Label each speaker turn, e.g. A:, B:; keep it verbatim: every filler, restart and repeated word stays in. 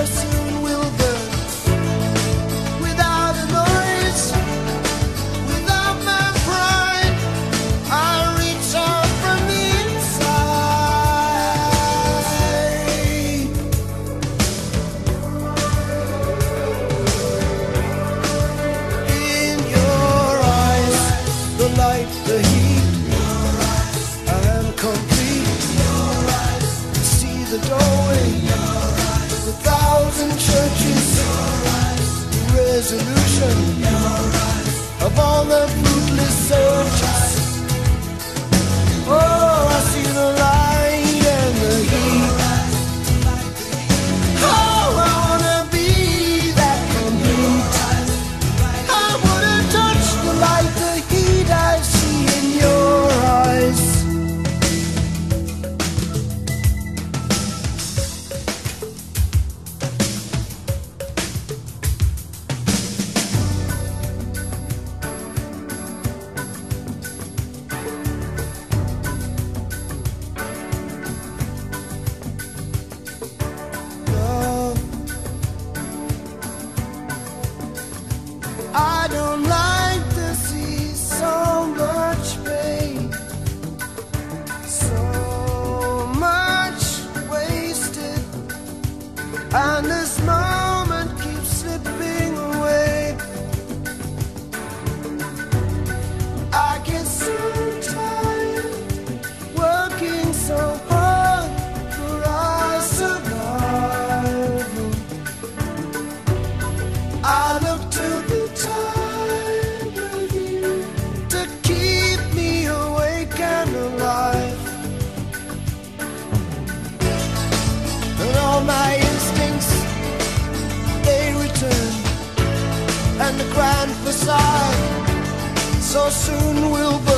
A: fire soon will burn without a noise, without my pride. I reach out from the inside. In your eyes, the light, the heat, I am complete. See the doorway, the thousand churches, the resolution of all the fruitless searches. Oh, I see the light and the heat. Oh, I wanna be that complete. I wanna touch the light, the heat I see in your eyes. I don't like to see so much pain, so much wasted, and this moment keeps slipping away. I get so tired working so hard for our survival. I look to the tide of you to keep me awake and alive. And all my instincts, they return, and the grand facade so soon will burn.